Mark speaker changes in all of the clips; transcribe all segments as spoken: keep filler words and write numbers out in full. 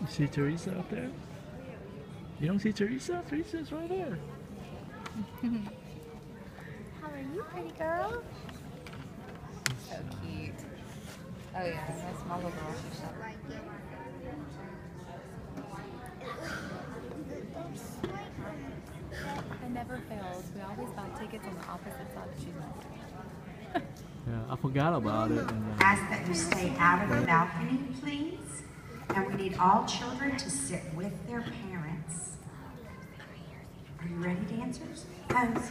Speaker 1: You see Teresa up there? You don't see Teresa? Teresa's right there.
Speaker 2: How are you, pretty girl? So cute. Oh yeah, that's my little girl. She's so like it. It never fails. We always buy tickets on the opposite side that she's not.
Speaker 1: Yeah, I forgot about it. And, uh,
Speaker 3: Ask that you stay out of the balcony, please. And we need all children to sit with their parents. Are you ready, dancers? Pose.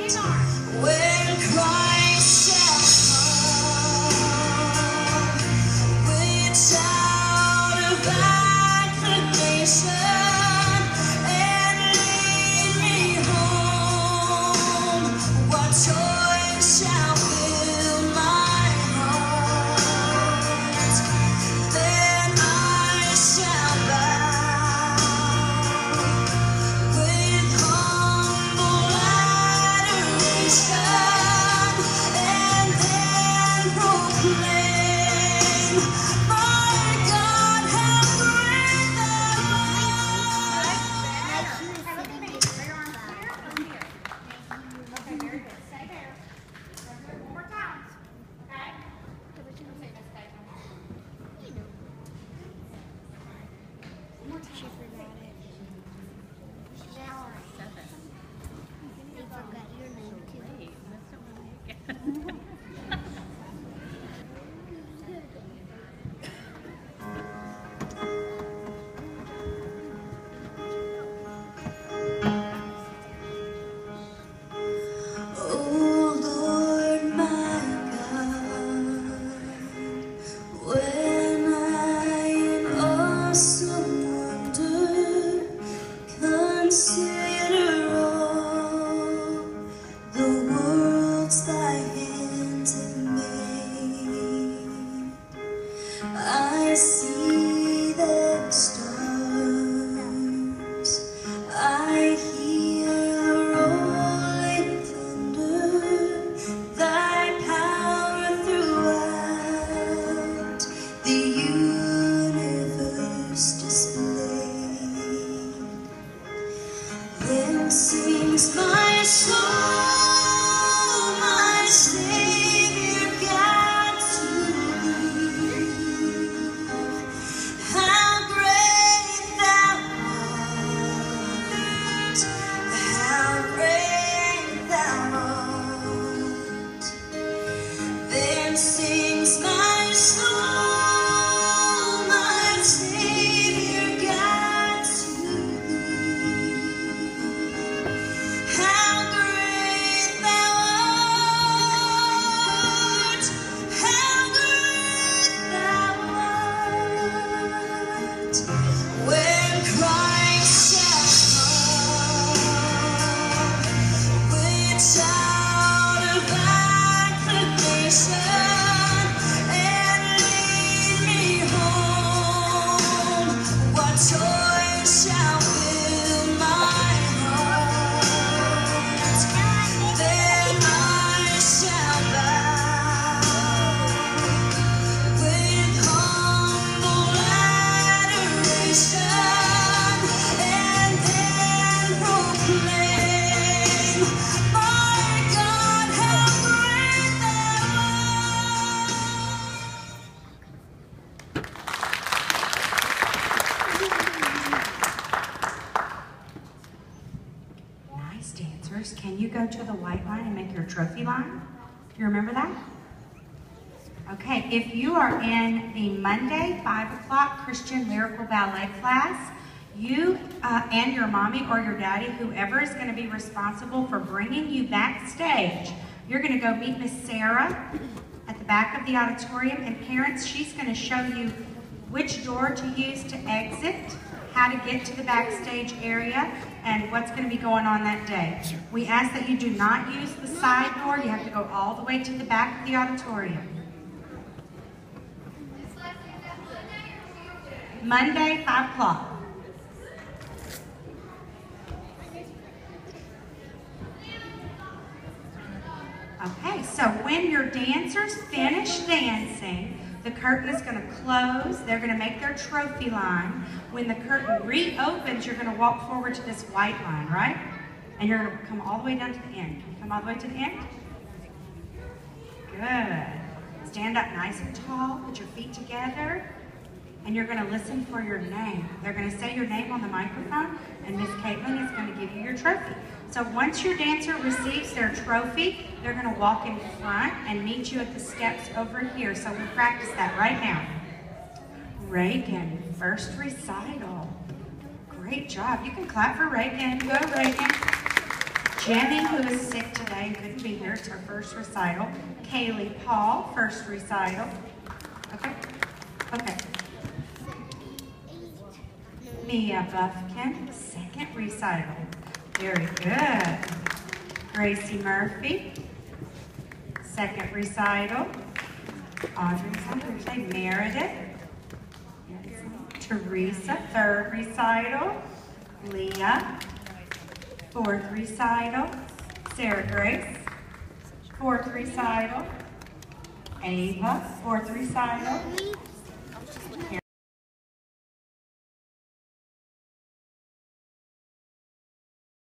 Speaker 4: When Christ shall come without a acclamation and lead me home, what joy shall fill my heart? Then I shall bow with humble adoration and then proclaim, my God, how great thou art.
Speaker 3: Okay, very good. Stay there. One more time. Okay?
Speaker 5: She forgot it. You forgot your name too.
Speaker 4: Oh Lord my God, when I in awesome wonder consider all the worlds thy hands have made, I see their stars, I hear the rolling thunder, thy power throughout the universe displayed. Then sings my soul, my Savior God to thee. How great thou art, how great thou art. Then sings my soul, my Savior God to thee. How great thou art, how great thou art. When Christ shall come without a acclamation and lead me home, what joy shall fill my heart? Then I shall bow with humble adoration and then proclaim, my God, how great thou
Speaker 3: Nice dancers. Can you go to the white line and make your trophy line? Do you remember that? Okay, if you are in the Monday five o'clock Christian Lyrical Ballet class, you uh, and your mommy or your daddy, whoever is going to be responsible for bringing you backstage, you're going to go meet Miss Sarah at the back of the auditorium. And parents, she's going to show you which door to use to exit, how to get to the backstage area, and what's going to be going on that day. We ask that you do not use the side door. You have to go all the way to the back of the auditorium. Monday, five o'clock. Okay, so when your dancers finish dancing, the curtain is going to close. They're going to make their trophy line. When the curtain reopens, you're going to walk forward to this white line, right? And you're going to come all the way down to the end. Can you come all the way to the end? Good. Stand up nice and tall. Put your feet together. And you're going to listen for your name. They're going to say your name on the microphone, and Miss Caitlin is going to give you your trophy. So once your dancer receives their trophy, they're going to walk in front and meet you at the steps over here. So we'll practice that right now. Reagan, first recital. Great job. You can clap for Reagan. Go, Reagan. Jenny, who is sick today and couldn't be here, it's her first recital. Kaylee Paul, first recital. Okay? Okay. Mia Buffkin, second recital. Very good. Gracie Murphy, second recital. Audrey, something say Meredith. Yes. Teresa, third recital. Leah, fourth recital. Sarah Grace, fourth recital. Ava, fourth recital.